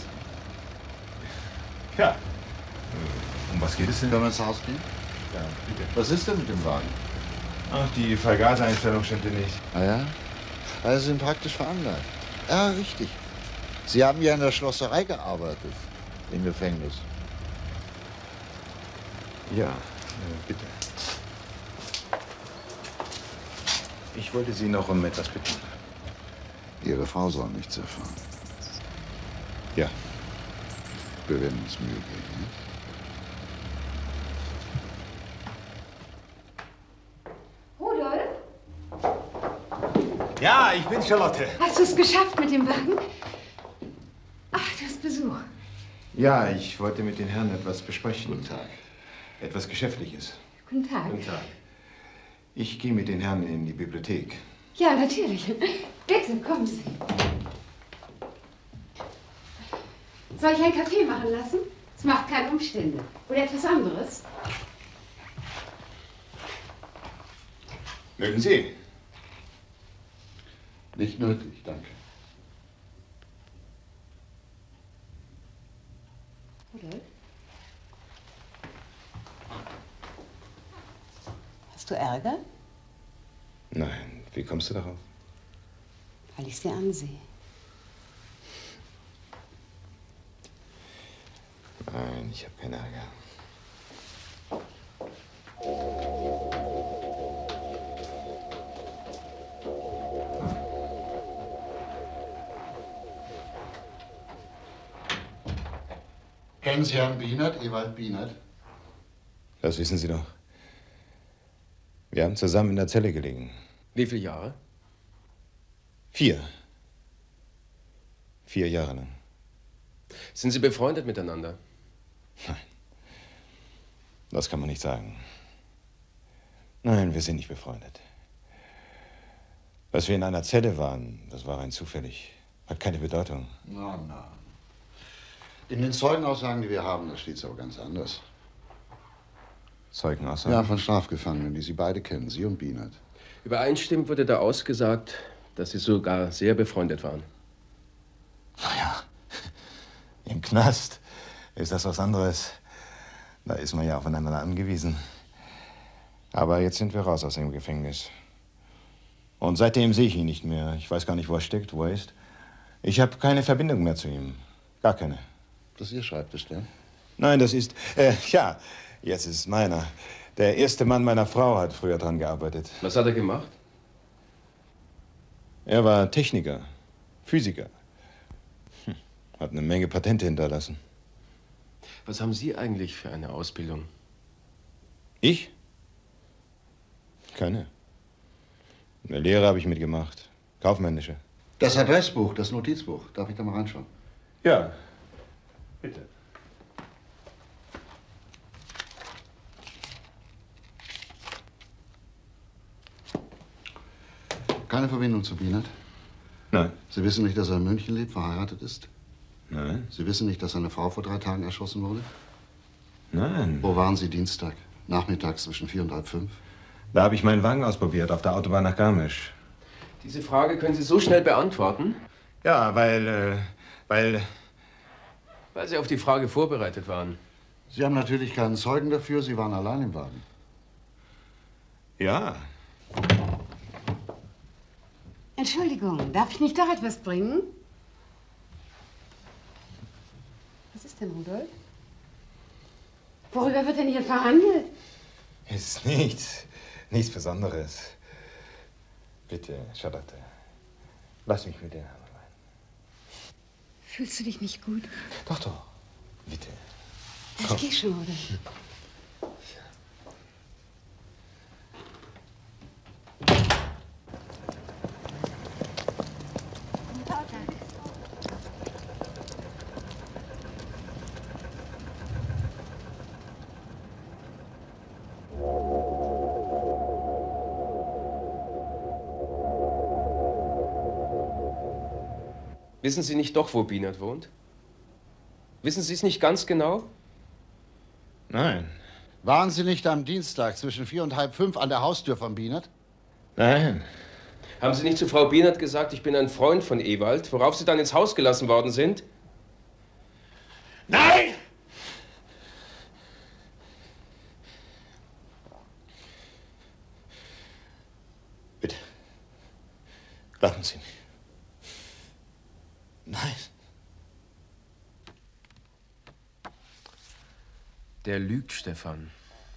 Ja. Um was geht es denn? Können wir ins Haus gehen? Ja, bitte. Was ist denn mit dem Wagen? Ach, die Vergaseinstellung stimmte nicht. Ah ja? Also Sie sind praktisch veranlagt. Ja, richtig. Sie haben ja in der Schlosserei gearbeitet. Im Gefängnis. Ja, bitte. Ich wollte Sie noch um etwas bitten. Ihre Frau soll nichts erfahren. Ja. Wir werden uns Mühe geben. Ne? Rudolf? Ja, ich bin Charlotte. Hast du es geschafft mit dem Wagen? Ach, du hast Besuch. Ja, ich wollte mit den Herren etwas besprechen. Guten Tag. Etwas Geschäftliches. Guten Tag. Guten Tag. Ich gehe mit den Herren in die Bibliothek. Ja, natürlich. Bitte, kommen Sie. Soll ich einen Kaffee machen lassen? Es macht keine Umstände. Oder etwas anderes? Mögen Sie? Nicht nötig, danke. Rudolf? Hast du Ärger? Nein, wie kommst du darauf? Weil ich es dir ansehe. Nein, ich habe keinen Ärger. Kennen Sie Herrn Bienert, Ewald Bienert? Das wissen Sie doch. Wir haben zusammen in der Zelle gelegen. Wie viele Jahre? Vier. Vier Jahre lang. Sind Sie befreundet miteinander? Nein. Das kann man nicht sagen. Nein, wir sind nicht befreundet. Dass wir in einer Zelle waren, das war rein zufällig. Hat keine Bedeutung. Na, na. In den Zeugenaussagen, die wir haben, da steht es aber ganz anders. Zeugenaussagen? Ja, von Strafgefangenen, die Sie beide kennen, Sie und Bienert. Übereinstimmend wurde da ausgesagt, dass Sie sogar sehr befreundet waren. Naja, im Knast ist das was anderes. Da ist man ja aufeinander angewiesen. Aber jetzt sind wir raus aus dem Gefängnis. Und seitdem sehe ich ihn nicht mehr. Ich weiß gar nicht, wo er steckt, wo er ist. Ich habe keine Verbindung mehr zu ihm. Gar keine. Das ist Ihr Schreibtisch, der? Nein, das ist... Äh, ja, jetzt ist es meiner. Der erste Mann meiner Frau hat früher dran gearbeitet. Was hat er gemacht? Er war Techniker, Physiker. Hm. Hat eine Menge Patente hinterlassen. Was haben Sie eigentlich für eine Ausbildung? Ich? Keine. Eine Lehre habe ich mitgemacht. Kaufmännische. Das Adressbuch, das Notizbuch. Darf ich da mal reinschauen? Ja, bitte. Keine Verbindung zu Bienert? Nein. Sie wissen nicht, dass er in München lebt, verheiratet ist? Nein. Sie wissen nicht, dass seine Frau vor drei Tagen erschossen wurde? Nein. Wo waren Sie Dienstag? Nachmittags zwischen vier und halb fünf? Da habe ich meinen Wagen ausprobiert, auf der Autobahn nach Garmisch. Diese Frage können Sie so schnell beantworten? Ja, weil, äh, weil... Weil Sie auf die Frage vorbereitet waren. Sie haben natürlich keinen Zeugen dafür, Sie waren allein im Wagen. Ja. Entschuldigung, darf ich nicht doch etwas bringen? Was ist denn, Rudolf? Worüber wird denn hier verhandelt? Ist nichts. Nichts Besonderes. Bitte, Charlotte. Lass mich mit dir haben. Fühlst du dich nicht gut? Doch, doch. Bitte. Ich geh schon, oder? Wissen Sie nicht doch, wo Bienert wohnt? Wissen Sie es nicht ganz genau? Nein. Waren Sie nicht am Dienstag zwischen vier und halb fünf an der Haustür von Bienert? Nein. Haben Sie nicht zu Frau Bienert gesagt, ich bin ein Freund von Ewald, worauf Sie dann ins Haus gelassen worden sind? Nein! Bitte. Glauben Sie mir. Nein. Der lügt, Stefan.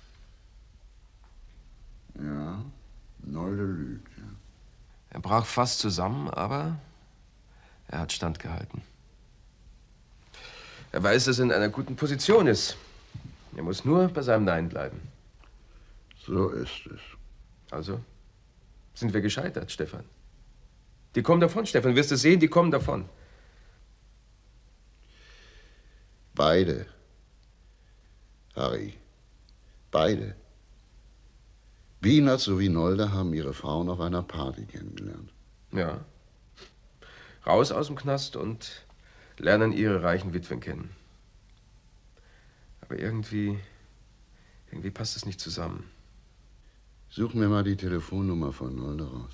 Ja, Nolde lügt, ja. Er brach fast zusammen, aber er hat standgehalten. Er weiß, dass er in einer guten Position ist. Er muss nur bei seinem Nein bleiben. So ist es. Also sind wir gescheitert, Stefan. Die kommen davon, Stefan. Wirst du sehen, die kommen davon. Beide. Harry. Beide. Bienert sowie Nolde haben ihre Frauen auf einer Party kennengelernt. Ja. Raus aus dem Knast und lernen ihre reichen Witwen kennen. Aber irgendwie, irgendwie passt es nicht zusammen. Such mir mal die Telefonnummer von Nolde raus.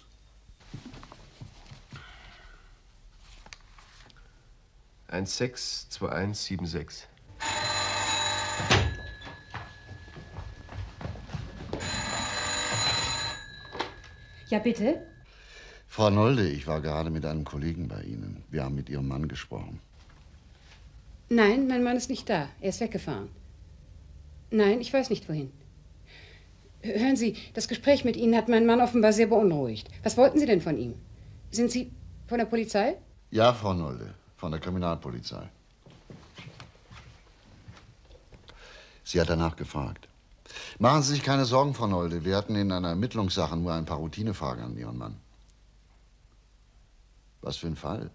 eins sechs zwei eins sieben sechs. Ja, bitte? Frau Nolde, ich war gerade mit einem Kollegen bei Ihnen. Wir haben mit Ihrem Mann gesprochen. Nein, mein Mann ist nicht da. Er ist weggefahren. Nein, ich weiß nicht, wohin. Hören Sie, das Gespräch mit Ihnen hat meinen Mann offenbar sehr beunruhigt. Was wollten Sie denn von ihm? Sind Sie von der Polizei? Ja, Frau Nolde, von der Kriminalpolizei. Sie hat danach gefragt. Machen Sie sich keine Sorgen, Frau Nolde. Wir hatten in einer Ermittlungssache nur ein paar Routinefragen an Ihren Mann. Was für ein Fall?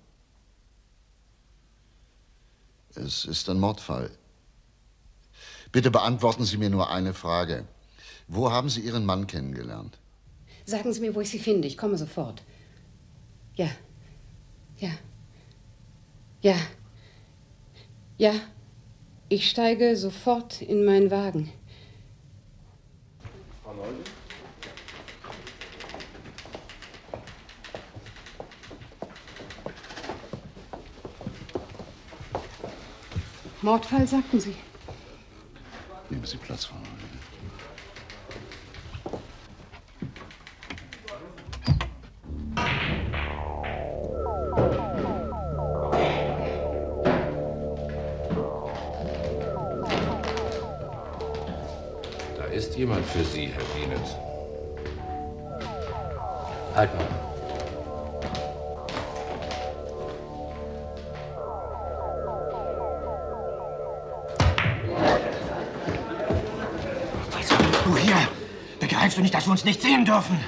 Es ist ein Mordfall. Bitte beantworten Sie mir nur eine Frage. Wo haben Sie Ihren Mann kennengelernt? Sagen Sie mir, wo ich Sie finde. Ich komme sofort. Ja. Ja. Ja. Ja. Ich steige sofort in meinen Wagen. Frau Nolde? Mordfall, sagten Sie. Nehmen Sie Platz, Frau Nolde. ist jemand für Sie, Herr Bienert. Halt mal. Was machst du hier? Begreifst du nicht, dass wir uns nicht sehen dürfen?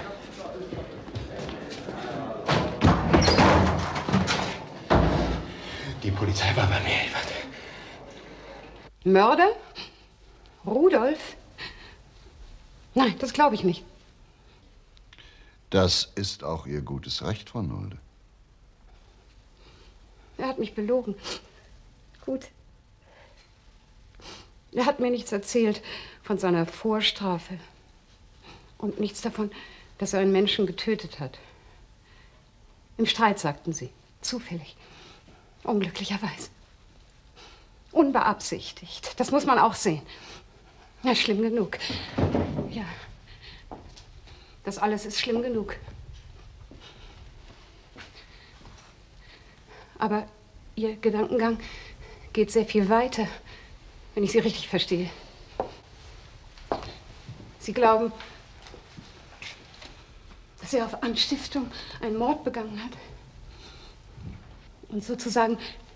Die Polizei war bei mir, Ewald. Mörder? Rudolf? Nein, das glaube ich nicht. Das ist auch Ihr gutes Recht, Frau Nolde. Er hat mich belogen. Gut. Er hat mir nichts erzählt von seiner Vorstrafe. Und nichts davon, dass er einen Menschen getötet hat. Im Streit, sagten Sie. Zufällig. Unglücklicherweise. Unbeabsichtigt. Das muss man auch sehen. Ja, schlimm genug. Ja. Das alles ist schlimm genug. Aber Ihr Gedankengang geht sehr viel weiter, wenn ich Sie richtig verstehe. Sie glauben, dass er auf Anstiftung einen Mord begangen hat. Und sozusagen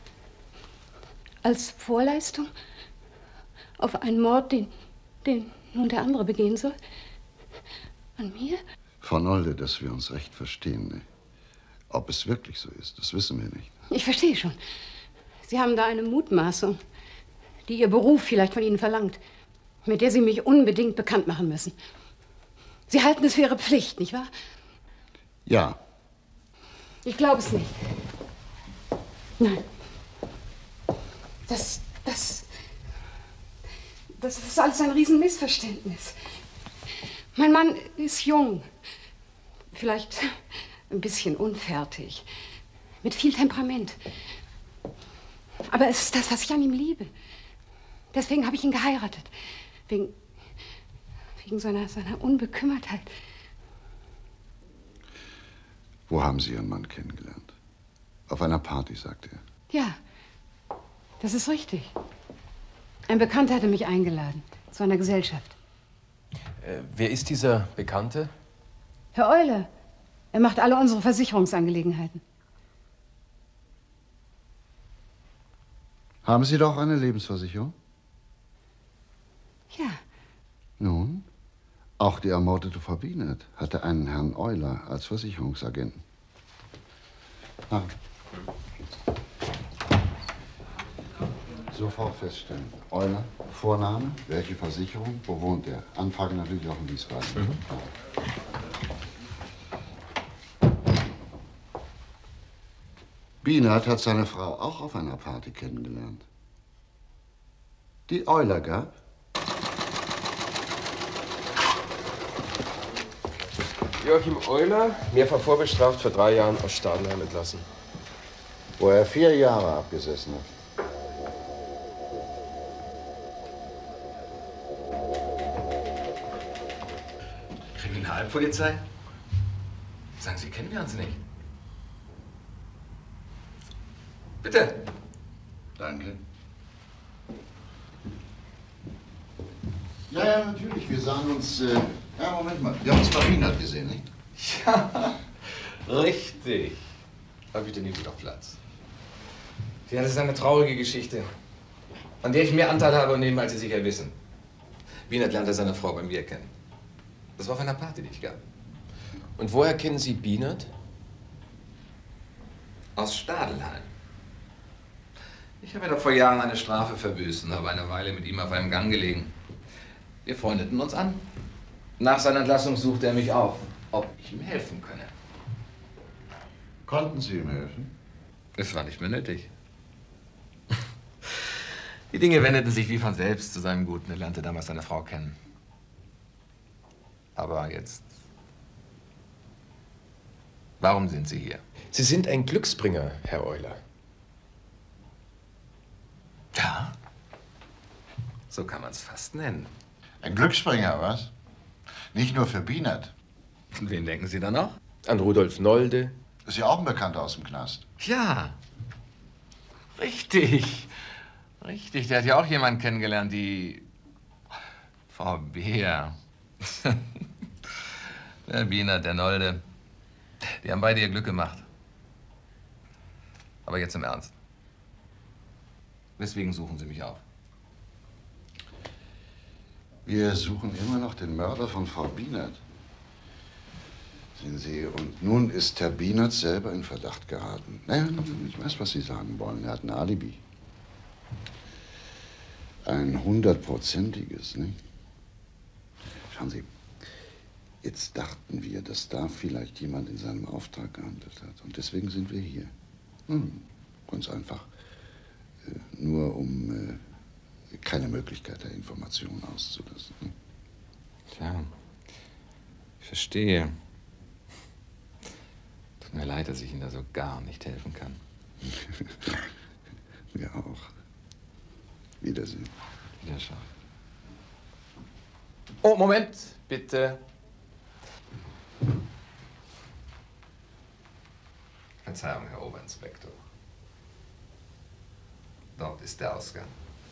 als Vorleistung auf einen Mord, den, den nun der andere begehen soll? An mir? Frau Nolde, dass wir uns recht verstehen. Ne? Ob es wirklich so ist, das wissen wir nicht. Ich verstehe schon. Sie haben da eine Mutmaßung, die Ihr Beruf vielleicht von Ihnen verlangt, mit der Sie mich unbedingt bekannt machen müssen. Sie halten es für Ihre Pflicht, nicht wahr? Ja. Ich glaube es nicht. Nein. Das, das, das ist alles ein Riesenmissverständnis. Mein Mann ist jung, vielleicht ein bisschen unfertig, mit viel Temperament. Aber es ist das, was ich an ihm liebe. Deswegen habe ich ihn geheiratet. Wegen, wegen seiner, seiner Unbekümmertheit. Wo haben Sie Ihren Mann kennengelernt? Auf einer Party, sagte er. Ja, das ist richtig. Ein Bekannter hatte mich eingeladen zu einer Gesellschaft. Äh, wer ist dieser Bekannte? Herr Euler, er macht alle unsere Versicherungsangelegenheiten. Haben Sie doch eine Lebensversicherung? Ja. Nun, auch die ermordete Frau Bienert hatte einen Herrn Euler als Versicherungsagenten. Ah. Sofort feststellen. Euler, Vorname, welche Versicherung, wo wohnt er? Anfrage natürlich auch in Wiesbaden. Mhm. Bienert hat seine Frau auch auf einer Party kennengelernt. Die Euler gab. Joachim Euler, mehrfach vorbestraft, vor drei Jahren aus Stadelheim entlassen. Wo er vier Jahre abgesessen hat. Kriminalpolizei? Sagen Sie, kennen wir uns nicht? Bitte. Danke. Ja, ja, natürlich. Wir sahen uns. Äh, ja, Moment mal. Wir haben uns bei Bienert gesehen, nicht? Ja, richtig. Aber bitte nehmen Sie doch Platz. Ja, das ist eine traurige Geschichte, an der ich mehr Anteil habe und nehme, als Sie sicher wissen. Bienert lernte seine Frau bei mir kennen. Das war auf einer Party, die ich gab. Und woher kennen Sie Bienert? Aus Stadelheim. Ich habe ja da vor Jahren eine Strafe verbüßt und habe eine Weile mit ihm auf einem Gang gelegen. Wir freundeten uns an. Nach seiner Entlassung suchte er mich auf, ob ich ihm helfen könne. Konnten Sie ihm helfen? Es war nicht mehr nötig. Die Dinge wendeten sich wie von selbst zu seinem Guten. Er lernte damals seine Frau kennen. Aber jetzt... Warum sind Sie hier? Sie sind ein Glücksbringer, Herr Euler. Ja, so kann man es fast nennen. Ein Glücksbringer, was? Nicht nur für Bienert. Und wen denken Sie da noch? An Rudolf Nolde. Ist ja auch ein Bekannter aus dem Knast. Ja, richtig. Richtig, der hat ja auch jemanden kennengelernt, die Frau Beer. Der Bienert, der Nolde. Die haben beide ihr Glück gemacht. Aber jetzt im Ernst. Weswegen suchen Sie mich auf? Wir suchen immer noch den Mörder von Frau Bienert. Sehen Sie, und nun ist Herr Bienert selber in Verdacht geraten. Naja, ich weiß, was Sie sagen wollen. Er hat ein Alibi. Ein hundertprozentiges, nicht? Schauen Sie, jetzt dachten wir, dass da vielleicht jemand in seinem Auftrag gehandelt hat. Und deswegen sind wir hier. Hm, ganz einfach. Äh, nur um äh, keine Möglichkeit der Information auszulassen. Hm? Tja, ich verstehe. Tut mir leid, dass ich Ihnen da so gar nicht helfen kann. Wir auch. Wiedersehen. Wiederschauen. Oh, Moment, bitte. Verzeihung, Herr Oberinspektor. Dort ist der Ausgang.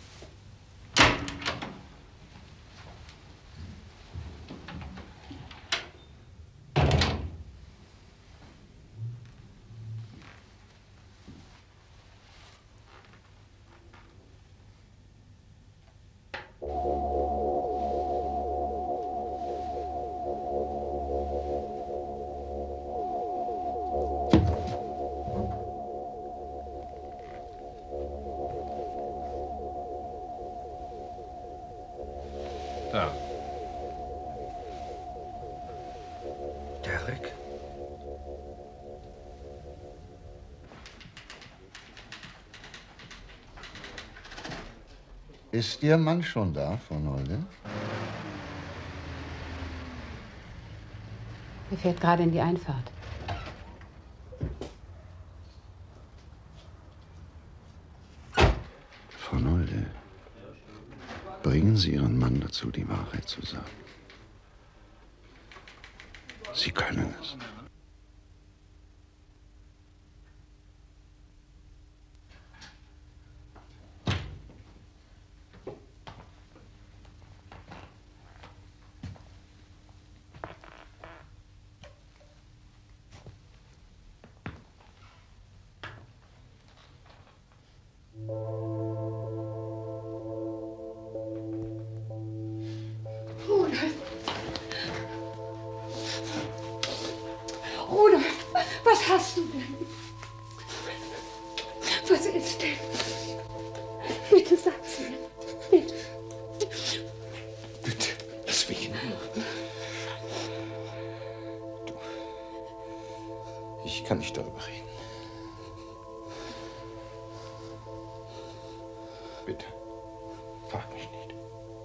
Da. Derek? Ist Ihr Mann schon da, Frau Nolde? Er fährt gerade in die Einfahrt. Frau Nolde, bringen Sie Ihren Mann dazu, die Wahrheit zu sagen. Sie können es. Rudolf! Rudolf, was hast du denn? Was ist denn? Bitte sag's mir. Bitte. Bitte, lass mich in Ruhe. Du, ich kann nicht darüber reden. Bitte, frag mich nicht.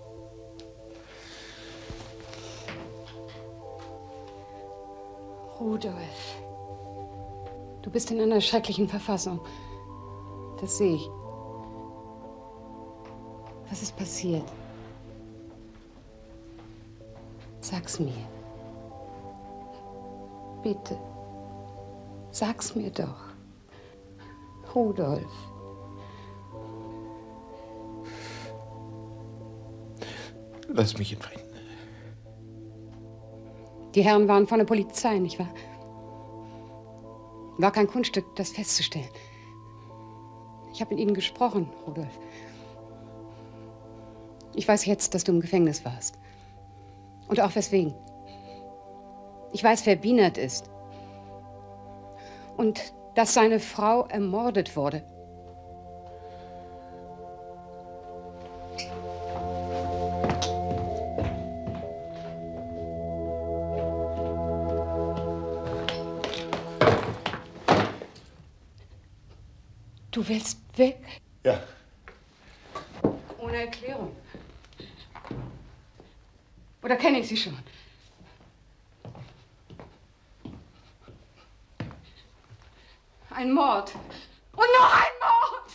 Rudolf, du bist in einer schrecklichen Verfassung. Das sehe ich. Was ist passiert? Sag's mir. Bitte. Sag's mir doch. Rudolf. Lass mich in Frieden. Die Herren waren von der Polizei, nicht wahr? War kein Kunststück, das festzustellen. Ich habe mit ihnen gesprochen, Rudolf. Ich weiß jetzt, dass du im Gefängnis warst. Und auch weswegen. Ich weiß, wer Bienert ist. Und dass seine Frau ermordet wurde. Du willst weg? Ja. Ohne Erklärung. Oder kenne ich sie schon? Ein Mord. Und noch ein Mord!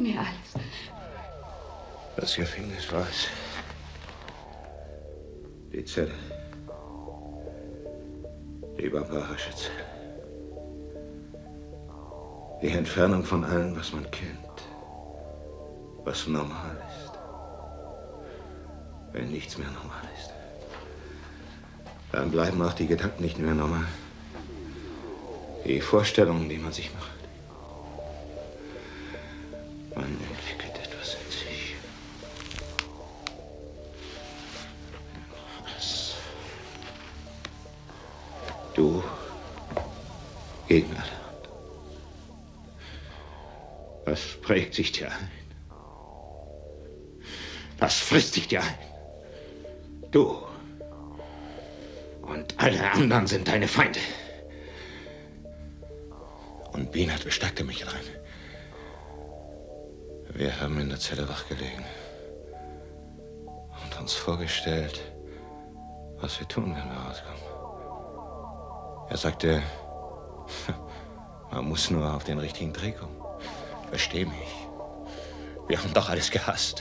mir alles. Das Gefängnis war es. Die Zelle. Die barbarische Zelle. Die Entfernung von allem, was man kennt. Was normal ist. Wenn nichts mehr normal ist, dann bleiben auch die Gedanken nicht mehr normal. Die Vorstellungen, die man sich macht. Man entwickelt etwas in sich. Was? Du gegen alle. Was prägt sich dir ein? Was frisst sich dir ein? Du und alle anderen sind deine Feinde. Und Bienert bestärkte mich rein. Wir haben in der Zelle wachgelegen und uns vorgestellt, was wir tun, wenn wir rauskommen. Er sagte, man muss nur auf den richtigen Dreh kommen. Versteh mich. Wir haben doch alles gehasst.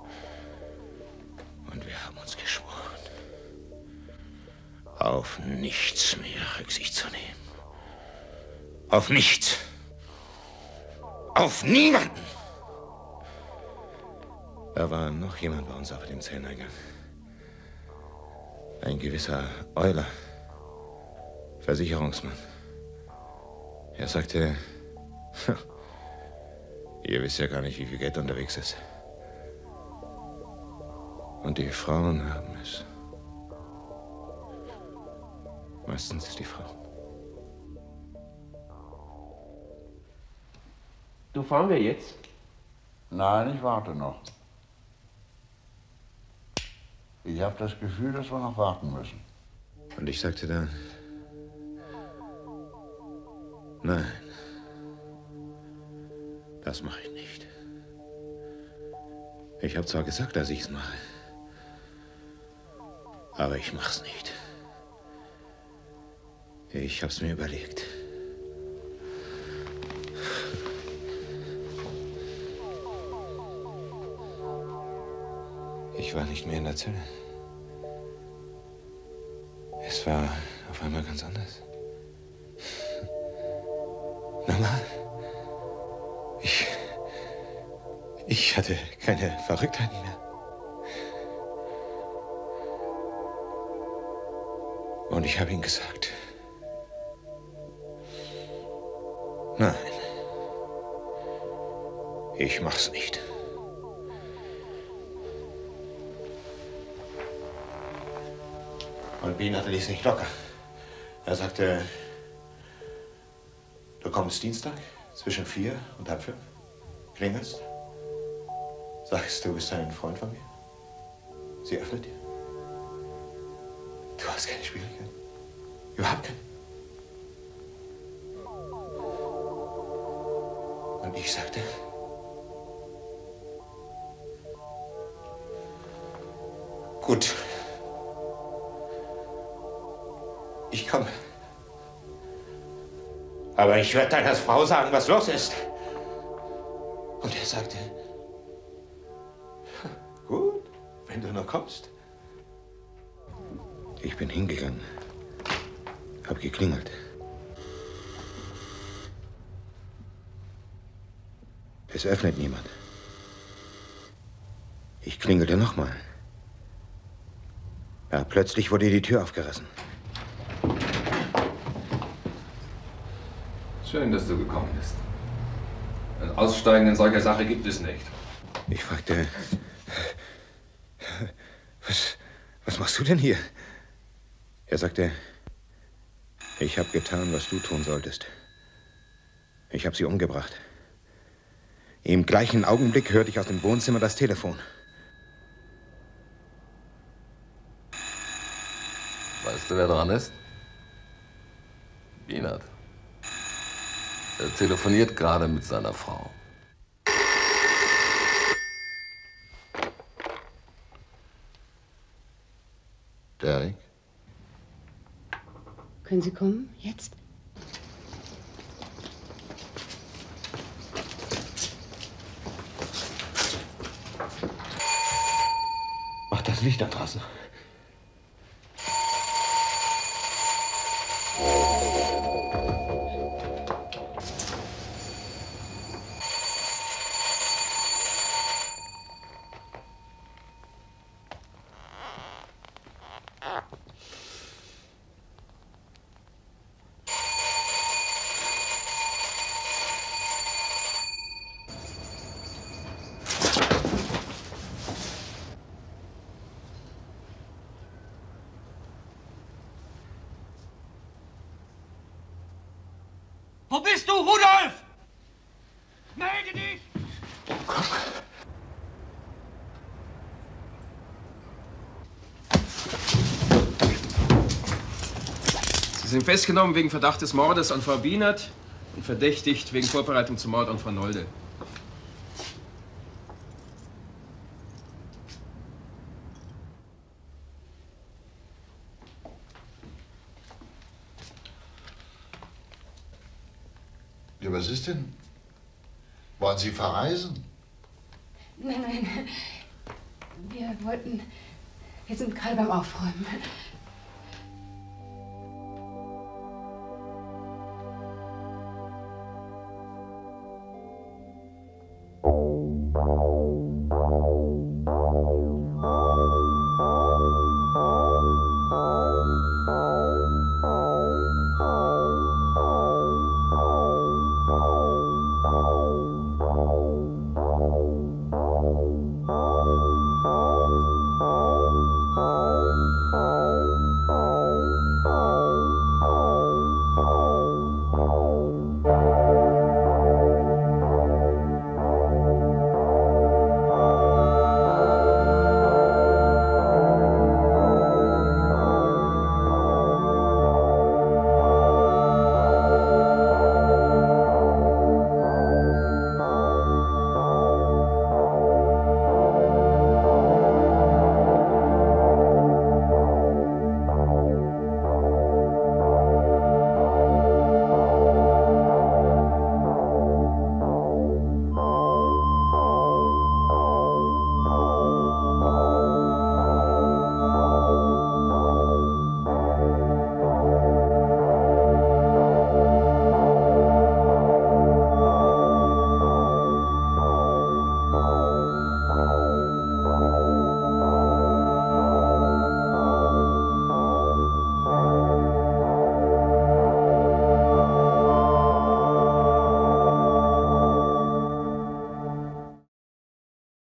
Und wir haben uns geschworen, auf nichts mehr Rücksicht zu nehmen. Auf nichts. Auf niemanden. Da war noch jemand bei uns auf dem Zelleneingang. Ein gewisser Euler, Versicherungsmann. Er sagte, ihr wisst ja gar nicht, wie viel Geld unterwegs ist. Und die Frauen haben es. Meistens die Frauen. Du, fahren wir jetzt? Nein, ich warte noch. Ich habe das Gefühl, dass wir noch warten müssen. Und ich sagte dann, nein, das mache ich nicht. Ich habe zwar gesagt, dass ich es mache, aber ich mach's nicht. Ich hab's mir überlegt. Ich war nicht mehr in der Zelle. Es war auf einmal ganz anders. Normal. Ich... Ich hatte keine Verrücktheiten mehr. Und ich habe ihm gesagt, nein, ich mach's nicht. Und Bienert ließ nicht locker. Er sagte, du kommst Dienstag zwischen vier und halb fünf, klingelst, sagst, du bist ein Freund von mir. Sie öffnet dir. Du hast keine Schwierigkeiten. Überhaupt keine. Und ich sagte, gut, ich komme. Aber ich werde deiner Frau sagen, was los ist. Und er sagte, gut, wenn du noch kommst. Ich bin hingegangen, hab geklingelt. Es öffnet niemand. Ich klingelte nochmal. Ja, plötzlich wurde die Tür aufgerissen. Schön, dass du gekommen bist. Ein Aussteigen in solcher Sache gibt es nicht. Ich fragte, was, was machst du denn hier? Er sagte, ich habe getan, was du tun solltest. Ich habe sie umgebracht. Im gleichen Augenblick hörte ich aus dem Wohnzimmer das Telefon. Weißt du, wer dran ist? Bienert. Er telefoniert gerade mit seiner Frau. Derek? Können Sie kommen? Jetzt? Mach das Licht da draußen. Wo bist du, Rudolf? Melde dich! Sie sind festgenommen wegen Verdacht des Mordes an Frau Bienert und verdächtigt wegen Vorbereitung zum Mord an Frau Nolde. Ja, was ist denn? Wollen Sie verreisen? Nein, nein. Wir wollten. Wir sind gerade beim Aufräumen.